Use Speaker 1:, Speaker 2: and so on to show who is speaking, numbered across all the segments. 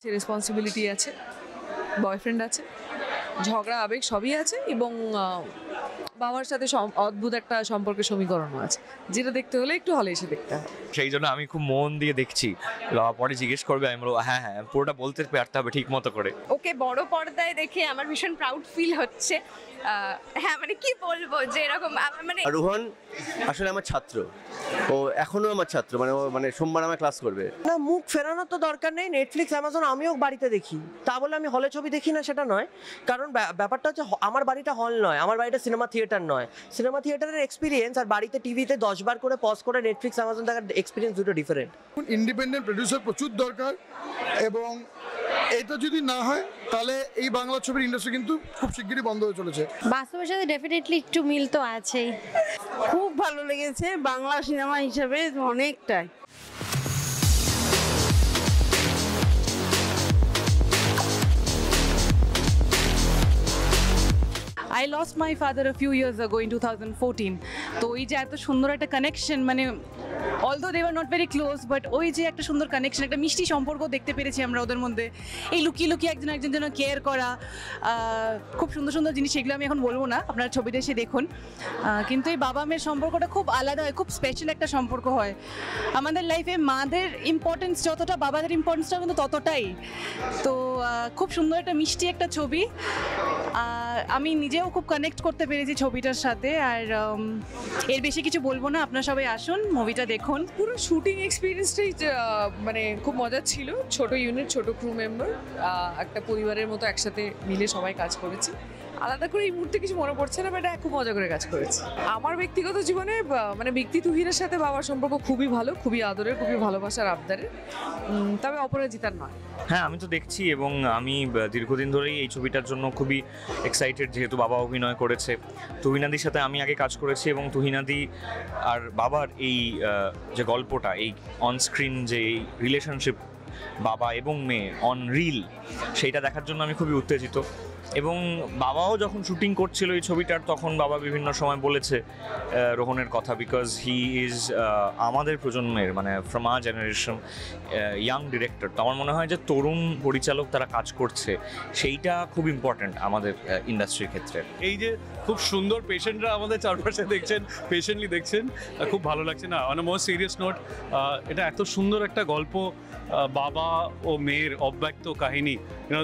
Speaker 1: Responsibility আছে, boyfriend আছে, ঝগড়া আবেগ সবই আছে এবং বাবার সাথে অদ্ভুত একটা সম্পর্কের সমীকরণও আছে, যেটা দেখতে হলে একটু হলে এসে দেখতে হয়।
Speaker 2: সেই জন্য আমি খুব মন দিয়ে দেখছি। পরে জিজ্ঞেস করবে, আমি বলবো হ্যাঁ হ্যাঁ পুরোটা বলতে পারতে হবে ঠিক মতো করে।
Speaker 3: ওকে বড় পর্দায় দেখে আমার ভীষণ প্রাউড ফিল হচ্ছে। হ্যাঁ মানে কি বলবো যে এরকম মানে
Speaker 4: রোহন আসলে আমার ছাত্র, ও এখনো আমার ছাত্র, মানে ও মানে সোমবার আমার ক্লাস করবে
Speaker 5: না। মুখ ফেরানোর তো দরকার নেই, নেটফ্লিক্স অ্যামাজন আমিও বাড়িতে দেখি, তা বলে আমি হলে ছবি দেখি না সেটা নয়। কারণ ব্যাপারটা হচ্ছে আমার বাড়িটা হল নয়, আমার বাড়িটা সিনেমা থিয়েটার নয়। সিনেমা থিয়েটারের এক্সপিরিয়েন্স আর বাড়িতে টিভিতে 10 বার করে পজ করে নেটফ্লিক্স অ্যামাজন দেখার এক্সপিরিয়েন্স দুটো ডিফারেন্ট।
Speaker 6: ইন্ডিপেন্ডেন্ট প্রডিউসার প্রচুর দরকার, এবং এটা যদি না হয় তাহলে এই বাংলা ছবির ইন্ডাস্ট্রি কিন্তু খুব শিগগিরই বন্ধ হয়ে চলেছে।
Speaker 7: বাস্তবের সাথে ডেফিনেটলি একটু মিল তো আছেই।
Speaker 8: খুব ভালো লেগেছে বাংলা সিনেমা হিসেবে অনেকটাই।
Speaker 9: I lost my father a few years ago in 2014. তো ওই যে এত সুন্দর একটা কানেকশন, মানে although they were not very close, but ওই যে একটা সুন্দর কানেকশন, একটা মিষ্টি সম্পর্ক দেখতে পেরেছি আমরা ওদের মধ্যে। এই লুকিয়ে লুকিয়ে একজন একজন জন্য কেয়ার করা, খুব সুন্দর সুন্দর জিনিস, সেগুলো আমি এখন বলবো না, আপনারা ছবিটা এসে দেখুন। কিন্তু এই বাবা মেয়ের সম্পর্কটা খুব আলাদা হয়, খুব স্পেশাল একটা সম্পর্ক হয়। আমাদের লাইফে মাদের ইম্পর্টেন্স যতটা, বাবাদের ইম্পর্টেন্সটাও কিন্তু ততটাই। তো খুব সুন্দর একটা মিষ্টি একটা ছবি, আমি নিজেও খুব কানেক্ট করতে পেরেছি ছবিটার সাথে। আর এর বেশি কিছু বলবো না, আপনারা সবাই আসুন, মুভিটা দেখুন।
Speaker 1: পুরো শুটিং এক্সপিরিয়েন্সটাই মানে খুব মজার ছিল। ছোট ইউনিট, ছোট ক্রু মেম্বার, একটা পরিবারের মতো একসাথে মিলে সবাই কাজ করেছি। আলাদা করে এই মুহূর্তে কিছু মনে পড়ছে না, বাট খুব মজা করে কাজ করেছি। আমার ব্যক্তিগত জীবনে মানে ব্যক্তি তুহিনের সাথে বাবার সম্পর্ক খুবই ভালো, খুবই আদরের, খুবই ভালোবাসার আবদারের, তবে অপরাজিতার নয়।
Speaker 2: হ্যাঁ আমি তো দেখছি, এবং আমি দীর্ঘদিন ধরেই এই ছবিটার জন্য খুবই এক্সাইটেড, যেহেতু বাবা অভিনয় করেছে। তুহিনাদির সাথে আমি আগে কাজ করেছি, এবং তুহিনাদি আর বাবার এই যে গল্পটা, এই অনস্ক্রিন যে এই রিলেশনশিপ বাবা এবং মেয়ে অন রিল, সেইটা দেখার জন্য আমি খুবই উত্তেজিত। এবং বাবাও যখন শুটিং করছিল এই ছবিটার, তখন বাবা বিভিন্ন সময় বলেছে রোহনের কথা, বিকজ হি ইজ আমাদের প্রজন্মের, মানে from our generation young director. তো আমার মনে হয় যে তরুণ পরিচালক তারা কাজ করছে, সেইটা খুব ইম্পর্ট্যান্ট আমাদের ইন্ডাস্ট্রির ক্ষেত্রে।
Speaker 10: এই যে খুব সুন্দর পেশেন্টরা আমাদের চারপাশে দেখছেন, পেশেন্টলি দেখছেন, খুব ভালো লাগছে। না on a more serious note, এটা এত সুন্দর একটা গল্প, বাবা ও মেয়ের অব্যক্ত কাহিনী।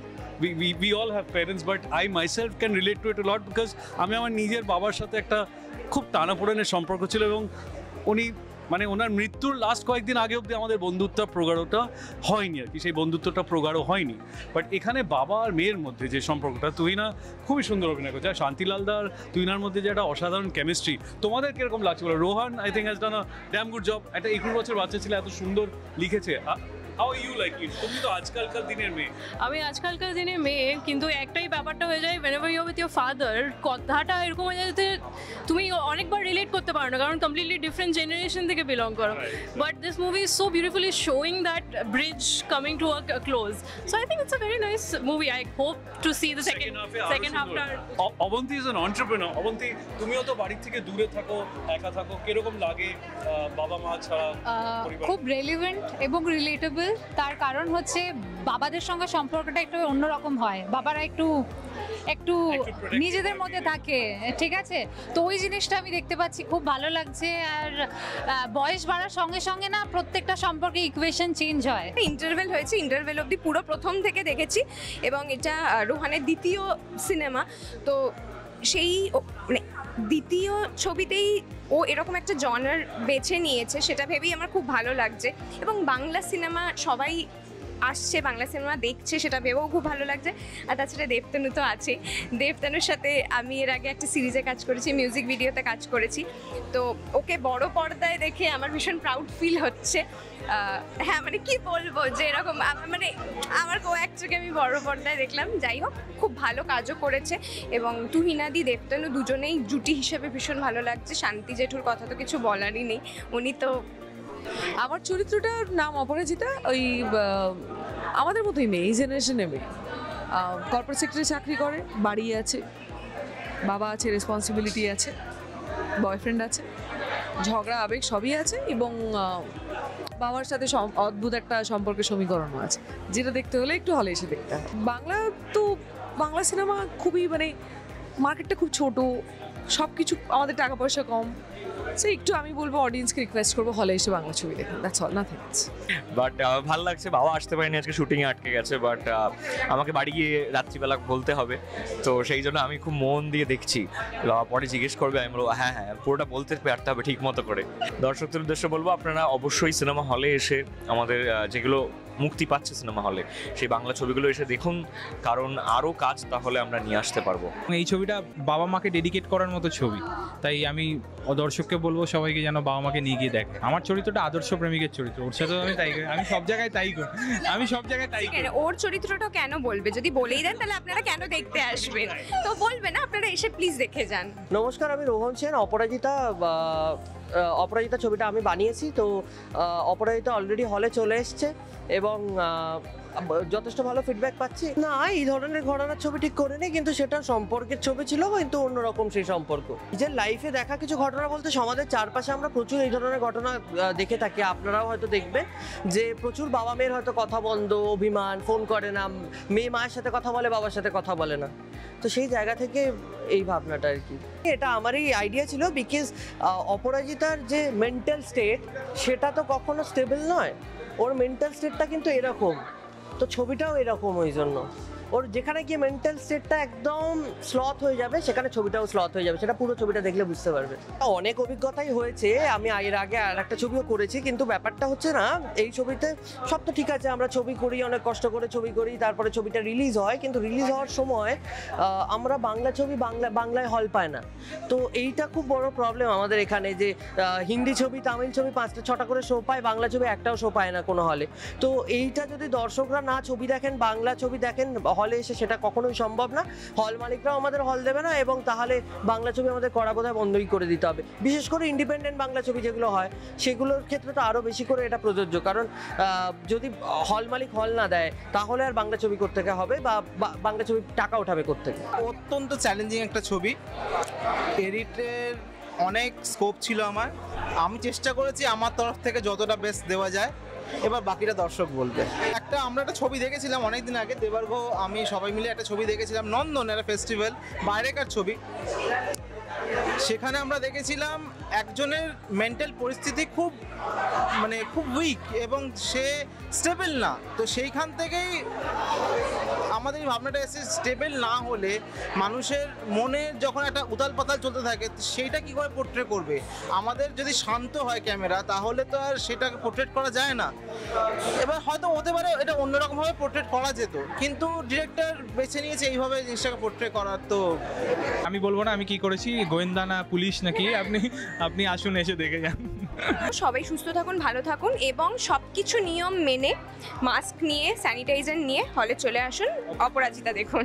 Speaker 10: We all have parents, but I myself can relate to it a lot, because আমি আমার নিজের বাবার সাথে একটা খুব টানাপোড়েনের সম্পর্ক ছিল, এবং উনি মানে ওনার মৃত্যুর লাস্ট কয়েকদিন আগে অবধি আমাদের বন্ধুত্বটা প্রগাঢ়টা হয়নি আর কি, সেই বন্ধুত্বটা প্রগাঢ় হয়নি। বাট এখানে বাবা আর মেয়ের মধ্যে যে সম্পর্কটা, তুহিনা খুবই সুন্দর অভিনয় করছে, আর শান্তিলালদার তুহিনার মধ্যে যে একটা অসাধারণ কেমিস্ট্রি। তোমাদের কিরকম লাগছে বলো? Rohan I think has done a damn good job. একটা 21 বছর বাচ্চা ছিল, এত সুন্দর লিখেছে। How you like it? তুমি তো আজকালকার দিনের মেয়ে।
Speaker 11: আমি আজকালকার দিনের মেয়ে, কিন্তু একটাই ব্যাপারটা হয়ে যায়, whenever you are with your father, কথাটা এরকম হয়ে যায় যে তুমি অনেকবার রিলেট করতে পারো না, কারণ কমপ্লিটলি ডিফারেন্ট জেনারেশন থেকে বিলং করো। But this movie is so beautifully showing that bridge coming to a close. So I think it's a very nice movie. I hope to see the second হাফটা।
Speaker 10: Abanti is an entrepreneur. Abanti, তুমিও তো বাড়ি থেকে দূরে থাকো, একা থাকো, কিরকম লাগে বাবা মা ছাড়া?
Speaker 7: খুব রেলিভেন্ট এবং রিলেটেবল। তার কারণ হচ্ছে বাবাদের সঙ্গে সম্পর্কটা একটু অন্যরকম হয়, বাবারা একটু একটু নিজেদের মধ্যে থাকে, ঠিক আছে? তো ওই জিনিসটা আমি দেখতে পাচ্ছি, খুব ভালো লাগছে। আর বয়স বাড়ার সঙ্গে সঙ্গে না প্রত্যেকটা সম্পর্কে ইকুয়েশন চেঞ্জ হয়।
Speaker 3: ইন্টারভেল হয়েছে, ইন্টারভেল অবধি পুরো প্রথম থেকে দেখেছি, এবং এটা রোহানের দ্বিতীয় সিনেমা। তো সেই মানে দ্বিতীয় ছবিতেই ও এরকম একটা জনার বেছে নিয়েছে, সেটা ভেবেই আমার খুব ভালো লাগছে। এবং বাংলা সিনেমা সবাই আসছে, বাংলা সিনেমা দেখছে, সেটা ভেবেও খুব ভালো লাগছে। আর তাছাড়া দেবতানু তো আছে, দেবতানুর সাথে আমি এর আগে একটা সিরিজে কাজ করেছি, মিউজিক ভিডিওতে কাজ করেছি। তো ওকে বড় পর্দায় দেখে আমার ভীষণ প্রাউড ফিল হচ্ছে। হ্যাঁ মানে কি বলবো যে এরকম মানে আমার কো-অ্যাক্টরকে আমি বড় পর্দায় দেখলাম। যাই হোক, খুব ভালো কাজও করেছে, এবং তুহিনাদি দেবতানু দুজনেই জুটি হিসেবে ভীষণ ভালো লাগছে। শান্তি জেঠুর কথা তো কিছু বলারই নেই, উনি তো।
Speaker 1: আমার চরিত্রটার নাম অপরাজিতা, ওই আমাদের মতোই মেয়ে, এই জেনারেশনের মেয়ে, কর্পোরেট সেক্টরে চাকরি করে, বাড়ি আছে, বাবা আছে, রেসপন্সিবিলিটি আছে, বয়ফ্রেন্ড আছে, ঝগড়া আবেগ সবই আছে এবং বাবার সাথে অদ্ভুত একটা সম্পর্কের সমীকরণও আছে, যেটা দেখতে হলে একটু হলে এসে দেখতে হয়। বাংলা সিনেমা খুবই মানে মার্কেটটা খুব ছোট, সব কিছু আমাদের টাকা পয়সা কম, সো একটু আমি বলবো অডিয়েন্সকে রিকোয়েস্ট করবো হলে এসে বাংলা ছবি দেখুন, that's all, nothing else.
Speaker 2: But ভালো লাগছে, বাবা আসতে পারেনি আজকে, শুটিংয়ে আটকে গেছে, বাট আমাকে বাড়ি গিয়ে রাত্রিবেলা বলতে হবে, তো সেই জন্য আমি খুব মন দিয়ে দেখছি। বাবা পরে জিজ্ঞেস করবে, আমি বলবো হ্যাঁ পুরোটা বলতে পারতে হবে ঠিক মতো করে। দর্শকদের উদ্দেশ্যে বলবো আপনারা অবশ্যই সিনেমা হলে এসে আমাদের যেগুলো মুক্তি পাচ্ছে সিনেমা হলে সেই বাংলা ছবিগুলো এসে দেখুন, কারণ আরও কাজ তাহলে আমরা নিয়ে আসতে পারবো।
Speaker 12: এই ছবিটা বাবা মাকে ডেডিকেট করার মতো ছবি, তাই আমি দর্শককে বলবো সবাইকে যেন বাবা মাকে নিয়ে গিয়ে দেখে। আমার চরিত্রটা আদর্শ প্রেমিকের চরিত্র, ওর সাথে আমি তাই করি, আমি সব জায়গায় তাই করি।
Speaker 3: ওর চরিত্রটা কেন বলবে? যদি বলেই দেন তাহলে আপনারা কেন দেখতে আসবেন? তো বলবে না, আপনারা এসে প্লিজ দেখে যান।
Speaker 5: নমস্কার, আমি রোহন সেন। অপরাজিতা ছবিটা আমি বানিয়েছি, তো অপরাজিতা অলরেডি হলে চলে এসছে এবং যথেষ্ট ভালো ফিডব্যাক পাচ্ছি। না, এই ধরনের ঘটনার ছবি ঠিক করিনি, কিন্তু সেটা সম্পর্কের ছবি ছিল, কিন্তু অন্যরকম সেই সম্পর্ক। নিজের লাইফে দেখা কিছু ঘটনা বলতে সমাজের চারপাশে আমরা প্রচুর এই ধরনের ঘটনা দেখে থাকি, আপনারাও হয়তো দেখবেন যে প্রচুর বাবা মেয়ের হয়তো কথা বন্ধ, অভিমান, ফোন করে না, মেয়ে মায়ের সাথে কথা বলে, বাবার সাথে কথা বলে না। তো সেই জায়গা থেকে এই ভাবনাটা আর কি, এটা আমারই আইডিয়া ছিল, বিকজ অপরাজিতার যে মেন্টাল স্টেট সেটা তো কখনো স্টেবল নয়, ওর মেন্টাল স্টেটটা কিন্তু এরকম, তো ছবিটাও এরকম। ওই জন্য ওর যেখানে গিয়ে মেন্টাল স্টেটটা একদম স্লথ হয়ে যাবে, সেখানে ছবিটাও স্লথ হয়ে যাবে, সেটা পুরো ছবিটা দেখলে বুঝতে পারবে। অনেক অভিজ্ঞতাই হয়েছে, আমি এর আগে আর একটা ছবিও করেছি, কিন্তু ব্যাপারটা হচ্ছে না, এই ছবিতে সব তো ঠিক আছে, আমরা ছবি করি, অনেক কষ্ট করে ছবি করি, তারপরে ছবিটা রিলিজ হয়, কিন্তু রিলিজ হওয়ার সময় আমরা বাংলা ছবি বাংলায় হল পায় না। তো এইটা খুব বড় প্রবলেম আমাদের এখানে, যে হিন্দি ছবি, তামিল ছবি 5-6টা করে শো পায়, বাংলা ছবি একটাও শো পায় না কোনো হলে। তো এইটা যদি দর্শকরা না ছবি দেখেন, বাংলা ছবি দেখেন হলে এসে, সেটা কখনোই সম্ভব না। হল মালিকরাও আমাদের হল দেবে না, এবং তাহলে বাংলা ছবি আমাদের করা বোধহয় বন্ধই করে দিতে হবে। বিশেষ করে ইন্ডিপেন্ডেন্ট বাংলা ছবি যেগুলো হয়, সেগুলোর ক্ষেত্রে তো আরও বেশি করে এটা প্রযোজ্য, কারণ যদি হল মালিক হল না দেয়, তাহলে আর বাংলা ছবি কোত্থেকে হবে, বা বাংলা ছবি টাকা ওঠাবে কোত্থেকে।
Speaker 13: অত্যন্ত চ্যালেঞ্জিং একটা ছবি, এডিটের অনেক স্কোপ ছিল আমার, আমি চেষ্টা করেছি আমার তরফ থেকে যতটা বেস্ট দেওয়া যায়, এবার বাকিটা দর্শক বলবে। আমরা একটা ছবি দেখেছিলাম অনেকদিন আগে, দেবার্ঘ আমি সবাই মিলে একটা ছবি দেখেছিলাম, নন্দন, একটা ফেস্টিভ্যাল, বাইরেকার ছবি। সেখানে আমরা দেখেছিলাম একজনের মেন্টাল পরিস্থিতি খুব উইক এবং সে স্টেবল না, তো সেইখান থেকেই আমাদের এই ভাবনাটা এসে, স্টেবল না হলে মানুষের মনে যখন একটা উতাল পাতাল চলতে থাকে, সেইটা কী করে পোর্ট্রে করবে? আমাদের যদি শান্ত হয় ক্যামেরা, তাহলে তো আর সেটাকে পোর্ট্রেট করা যায় না। এবার হয়তো হতে পারে এটা অন্যরকমভাবে পোর্ট্রেট করা যেত, কিন্তু ডিরেক্টর বেছে নিয়েছে এইভাবে জিনিসটাকে পোর্ট্রে করার। তো
Speaker 12: আমি বলবো না আমি কি করেছি, গোয়েন্দা না পুলিশ নাকি, আপনি আসুন, এসে দেখে যান।
Speaker 3: সবাই সুস্থ থাকুন, ভালো থাকুন, এবং সবকিছু নিয়ম মেনে, মাস্ক নিয়ে, স্যানিটাইজার নিয়ে হলে চলে আসুন, অপরাজিতা দেখুন।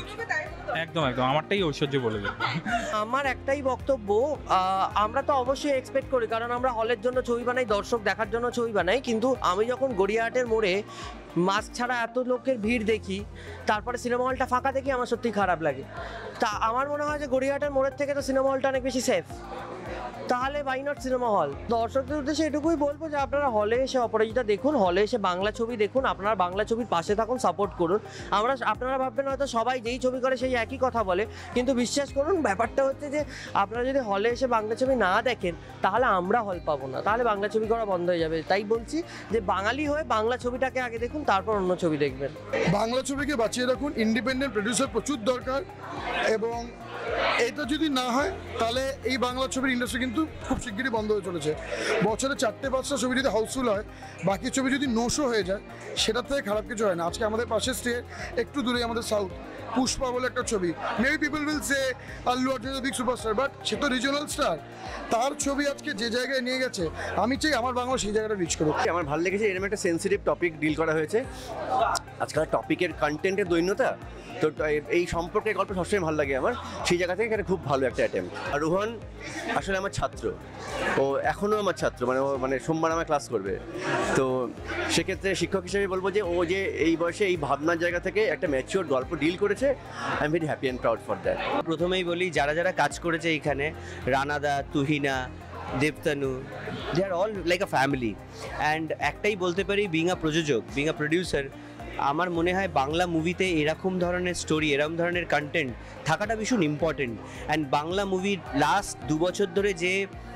Speaker 12: একদম আমারটাই ঐশ্বর্য বলে দেবে।
Speaker 5: আমার একটাই বক্তব্য, আমরা তো অবশ্যই এক্সপেক্ট করি, কারণ আমরা হলের জন্য ছবি বানাই, দর্শক দেখার জন্য ছবি বানাই, কিন্তু আমি যখন গড়িয়াহাটের মোড়ে মাস্ক ছাড়া এত লোকের ভিড় দেখি, তারপরে সিনেমা হলটা ফাঁকা দেখি, আমার সত্যি খারাপ লাগে। তা আমার মনে হয় যে গড়িয়াহাটের মোড়ের থেকে তো সিনেমা হলটা অনেক বেশি সেফ, তাহলে বাই নট সিনেমা হল। দর্শকদের উদ্দেশ্যে এটুকুই বলবো যে আপনারা হলে এসে অপরাজিতা দেখুন, হলে এসে বাংলা ছবি দেখুন, আপনারা বাংলা ছবির পাশে থাকুন, সাপোর্ট করুন। আপনারা ভাববেন হয়তো সবাই যেই ছবি করে সেই একই কথা বলে, কিন্তু বিশ্বাস করুন, ব্যাপারটা হচ্ছে যে আপনারা যদি হলে এসে বাংলা ছবি না দেখেন, তাহলে আমরা হল পাবো না, তাহলে বাংলা ছবি করা বন্ধ হয়ে যাবে। তাই বলছি যে বাঙালি হয়ে বাংলা ছবিটাকে আগে দেখুন, তারপর অন্য ছবি দেখবেন।
Speaker 6: বাংলা ছবিকে বাঁচিয়ে রাখুন, ইন্ডিপেন্ডেন্ট প্রডিউসার প্রচুর দরকার, এবং এটা যদি না হয় তাহলে এই বাংলা ছবির ইন্ডাস্ট্রি কিন্তু খুব শিগগিরই বন্ধ হয়ে চলেছে। বছরে 4-5টা ছবি যদি হাউসফুল হয়, বাকি ছবি যদি নোশো হয়ে যায়, সেটার থেকে খারাপ কিছু হয় না। আজকে আমাদের পাশে স্টে একটু দূরে আমাদের সাউথ, পুষ্পা বলে একটা ছবি, maybe people will say Allu Arjun big superstar, but সে তো রিজিওনাল স্টার, তার ছবি আজকে যে জায়গায় নিয়ে গেছে, আমি চাই আমার বাংলা সেই জায়গাটা রিচ করুক।
Speaker 4: আমার ভালো লেগেছে, এরকম একটা সেন্সিটিভ টপিক ডিল করা হয়েছে, আজকাল টপিকের কন্টেন্টের দৈন্যতা, তো এই সম্পর্কে গল্প সবসময় ভালো লাগে আমার, সেই জায়গা থেকে এটা খুব ভালো একটা অ্যাটেম্প্ট। আর রোহন আসলে আমার ছাত্র, ও এখনও আমার ছাত্র, ও সোমবার আমার ক্লাস করবে, তো সেক্ষেত্রে শিক্ষক হিসেবে বলবো যে ও যে এই বয়সে এই ভাবনার জায়গা থেকে একটা ম্যাচিওর গল্প ডিল করেছে, I am very happy and proud for that.
Speaker 14: প্রথমেই বলি, যারা কাজ করেছে এইখানে, রানাদা, Tuhina, Debtanu,
Speaker 4: they are all like a family. And একটাই বলতে পারি, বিং আ প্রযোজক, বিং আ প্রডিউসার, আমার মনে হয় বাংলা মুভিতে এরকম ধরনের স্টোরি, এরকম ধরনের কন্টেন্ট থাকাটা ভীষণ ইম্পর্টেন্ট। অ্যান্ড বাংলা মুভির লাস্ট 2 বছর ধরে যে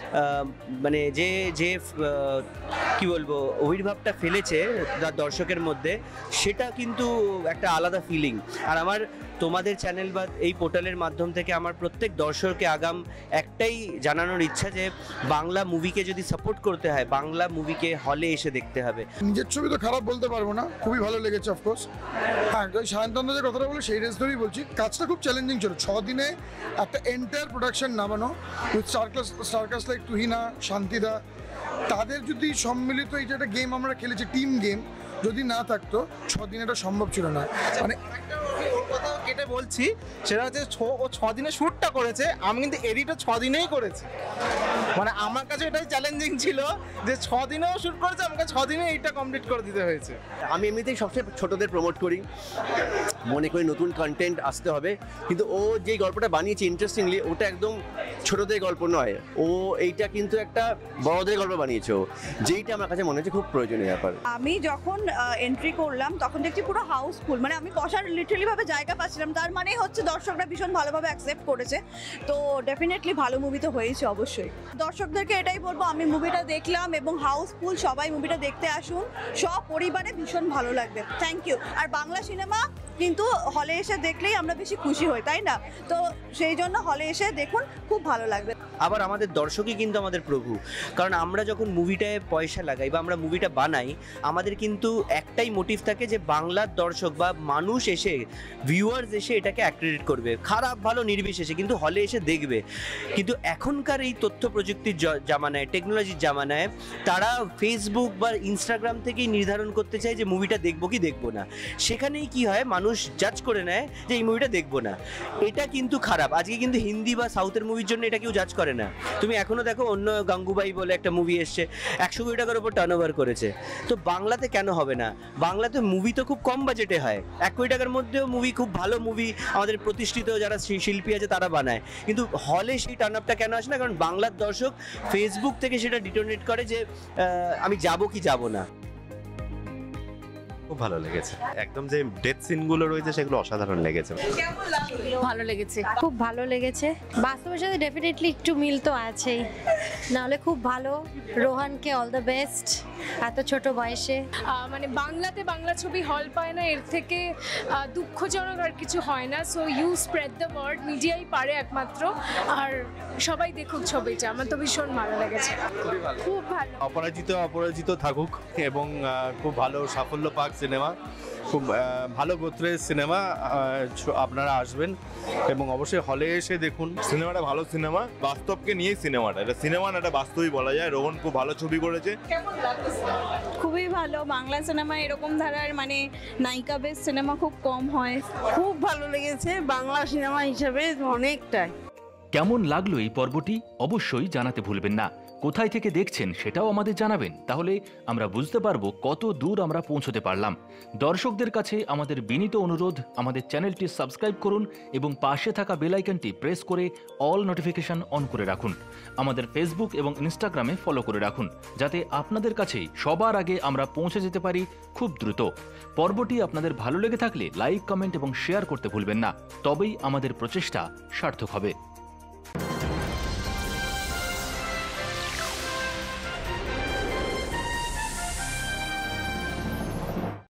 Speaker 4: মানে যে যে কী বলবো আবির্ভাবটা ফেলেছে দর্শকের মধ্যে, সেটা কিন্তু একটা আলাদা ফিলিং। আর আমার তোমাদের চ্যানেল বা এই পোর্টালের মাধ্যম থেকে আমার প্রত্যেক দর্শককে আগাম একটাই জানানোর ইচ্ছা যে বাংলা মুভিকে যদি সাপোর্ট করতে হয়, বাংলা মুভিকে হলে এসে দেখতে হবে।
Speaker 6: নিজের ছবি তো খারাপ বলতে পারবো না, খুবই ভালো লেগেছে অফকোর্স। হ্যাঁ, সায়ন্তন যে কথাটা বলে সেই রেস ধরেই বলছি, কাজটা খুব চ্যালেঞ্জিং ছিল। 6 দিনে একটা এন্টায়ার প্রোডাকশন নামানো উইথ স্টারকাস্ট লাইক তুহিনা, শান্তিদা, তাদের যদি সম্মিলিত এই যে একটা গেম আমরা খেলেছি, টিম গেম, যদি না থাকতো 6 দিন এটা সম্ভব ছিল না। মানে
Speaker 13: কোথাও কেটে বলছি, সেটা হচ্ছে ও 6 দিনে শ্যুটটা করেছে, আমি কিন্তু এডিটও 6 দিনেই করেছি। মানে আমার কাছে এটাই চ্যালেঞ্জিং ছিল যে 6 দিনেও শ্যুট করেছে, আমাকে 6 দিনে এইটা কমপ্লিট করে দিতে হয়েছে।
Speaker 4: আমি এমনিতেই সবচেয়ে ছোটদের প্রমোট করি, মনে করি নতুন কন্টেন্ট আসতে হবে, কিন্তু ও যেই গল্পটা বানিয়েছে ইন্টারেস্টিংলি, ওটা একদম ছোটদের গল্প নয়, ও এইটা কিন্তু একটা বড়দের গল্প বানিয়েছে, যেইটা আমার কাছে মনে হচ্ছে খুব প্রয়োজনীয় ব্যাপার।
Speaker 14: আমি যখন এন্ট্রি করলাম তখন দেখছি পুরো হাউসফুল, মানে আমি বসার লিটারালি ভাবে জায়গা পাচ্ছিলাম, তার মানে হচ্ছে দর্শকরা ভীষণ ভালোভাবে অ্যাকসেপ্ট করেছে। তো ডেফিনেটলি ভালো মুভি তো হয়েছে অবশ্যই। দর্শকদেরকে এটাই বলবো, আমি মুভিটা দেখলাম এবং হাউসফুল, সবাই মুভিটা দেখতে আসুন, সব পরিবারে ভীষণ ভালো লাগবে। Thank you. আর বাংলা সিনেমা কিন্তু হলে এসে দেখলেই আমরা বেশি খুশি হই, তাই না? তো সেই জন্য হলে এসে দেখুন, খুব ভালো লাগবে।
Speaker 4: আবার আমাদের দর্শকই কিন্তু আমাদের প্রভু, কারণ আমরা যখন মুভিটায় পয়সা লাগাই বা আমরা মুভিটা বানাই, আমাদের কিন্তু একটাই মোটিভ থাকে যে বাংলার দর্শক বা মানুষ এসে, ভিউয়ার্স এসে এটাকে অ্যাক্রেডিট করবে, খারাপ ভালো নির্বিশেষে, কিন্তু হলে এসে দেখবে। কিন্তু এখনকার এই তথ্য প্রযুক্তির জামানায়, টেকনোলজির জামানায়, তারা ফেসবুক বা ইনস্টাগ্রাম থেকেই নির্ধারণ করতে চায় যে মুভিটা দেখবো কি দেখবো না। সেখানেই কি হয়, মানুষ জাজ করে নেয় যে এই মুভিটা দেখবো না। এটা কিন্তু খারাপ। আজকে কিন্তু হিন্দি বা সাউথের মুভির জন্য এটা কেউ জাজ করে না। তুমি এখনো দেখো, অন্য গাঙ্গুবাই বলে একটা মুভি এসছে, 100 কোটি টাকার উপর টার্নওভার করেছে। তো বাংলাতে কেন হবে না? বাংলাতে মুভি তো খুব কম বাজেটে হয়, 1 কোটি টাকার মধ্যেও মুভি, খুব ভালো মুভি আমাদের প্রতিষ্ঠিত যারা শিল্পী আছে তারা বানায়। কিন্তু হলে সেই টার্ন আপটা কেন আসে না? কারণ বাংলার দর্শক ফেসবুক থেকে সেটা ডিটোনেট করে যে আমি যাবো কি যাবো না।
Speaker 15: খুব ভালো লেগেছে, একদম যে ডেথ সিনগুলো রয়েছে সেগুলো অসাধারণ লেগেছে।
Speaker 16: ভালো লেগেছে, খুব ভালো লেগেছে। বাস্তবের সাথে ডেফিনেটলি একটু মিল তো আছেই, নাহলে খুব ভালো। রোহানকে অল দ্য বেস্ট, এত ছোট বয়সে।
Speaker 17: মানে বাংলাতে বাংলা ছবি হল পায় না, এর থেকে দুঃখজনক আর কিছু হয় না। So you spread the word, মিডিয়াই পারে একমাত্র। আর সবাই দেখুক ছবিটা, আমার তো ভীষণ ভালো লেগেছে, খুব ভালো।
Speaker 15: অপরাজিত থাকুক এবং খুব ভালো সাফল্য পাক সিনেমা, খুব ভালো গোত্রের সিনেমা। আপনারা আসবেন এবং অবশ্যই হলে এসে দেখুন।
Speaker 18: সিনেমাটা ভালো সিনেমা, বাস্তবকে নিয়েই সিনেমাটা, এটা সিনেমা না, এটা বাস্তবই বলা যায়। রোহন খুব ভালো ছবি করেছে।
Speaker 14: খুবই ভালো। বাংলা সিনেমা এরকম ধারার মানে নায়িকা বেস সিনেমা খুব কম হয়।
Speaker 8: খুব ভালো লেগেছে, বাংলা সিনেমা হিসেবে অনেকটাই।
Speaker 19: কেমন লাগলো এই পর্বটি অবশ্যই জানাতে ভুলবেন না। কোথায় থেকে দেখছেন সেটাও আমাদের জানাবেন, তাহলে আমরা বুঝতে পারবো কত দূর আমরা পৌঁছতে পারলাম। দর্শকদের কাছে আমাদের বিনীত অনুরোধ, আমাদের চ্যানেলটি সাবস্ক্রাইব করুন এবং পাশে থাকা বেল আইকনটি প্রেস করে অল নোটিফিকেশন অন করে রাখুন। আমাদের ফেসবুক এবং ইনস্টাগ্রামে ফলো করে রাখুন, যাতে আপনাদের কাছেই সবার আগে আমরা পৌঁছে যেতে পারি খুব দ্রুত। পর্বটি আপনাদের ভালো লেগে থাকলে লাইক, কমেন্ট এবং শেয়ার করতে ভুলবেন না, তবেই আমাদের প্রচেষ্টা সার্থক হবে।